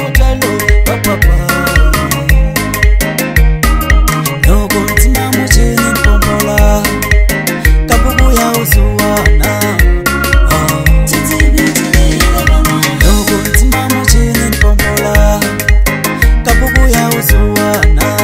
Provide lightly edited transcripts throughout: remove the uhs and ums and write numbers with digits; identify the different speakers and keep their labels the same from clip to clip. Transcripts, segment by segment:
Speaker 1: utalo papa loko ntima muchini pompola kabugu ya usuwana loko ntima muchini pompola kabugu ya usuwana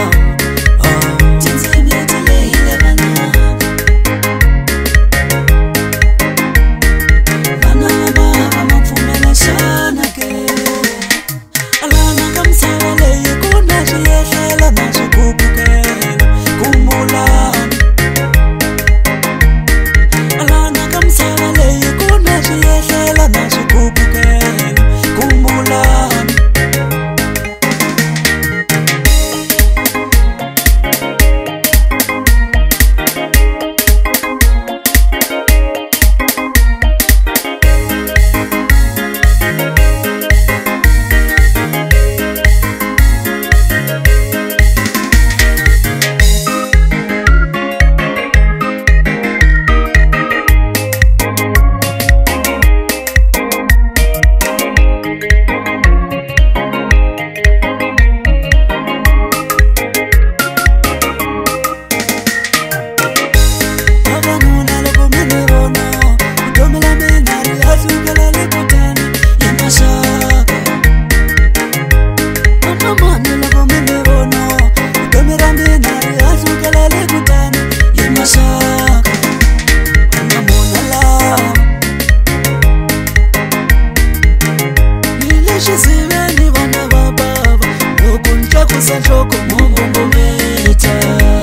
Speaker 1: Shiziveni vana va baba lokunja kusanjoko mungongometa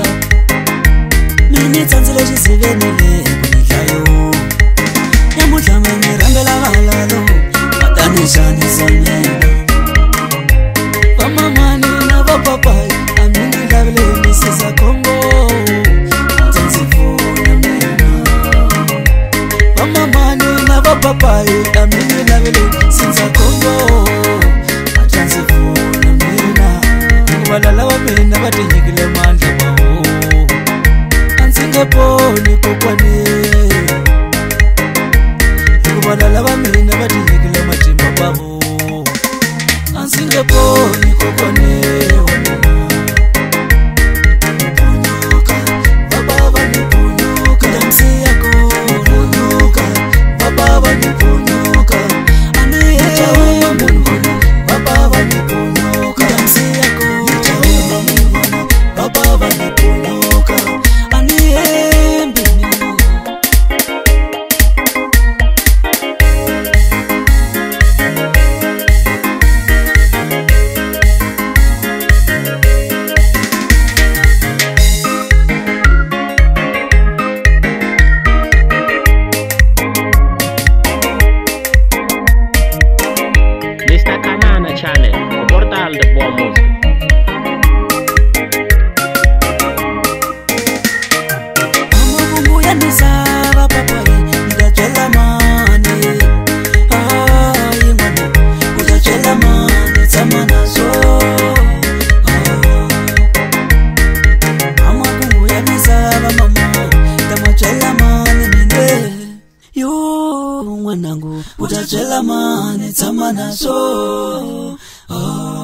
Speaker 1: mini tsandzile shiziveni le kunidlayo nyamuhla mene rambela valalo vatanishani samena vamamani na vapapai amini lavile misisa kongo tsandzifuna mina vamamani na vapapai amini lavile sinza kongo balala wa mina vatinyikile mandla mawo ansingeponi kokwane balala wa mina vatinyikile matimba bavo ansingeponi kokwane punyuka baba ni punyuka dansi yako punyuka baba ni punyuka aniye chawa mungu baba ni punyuka dansi yako baba vanipunyuka aniembe
Speaker 2: Mr. Kanana Channel, portal de boa música.
Speaker 1: Nisava papai ndachela mani ai mwana ndachela mani tsamana so mama kungu ya nisava mama ndachela mani minde yo mwanangu ndachela mani tsamana so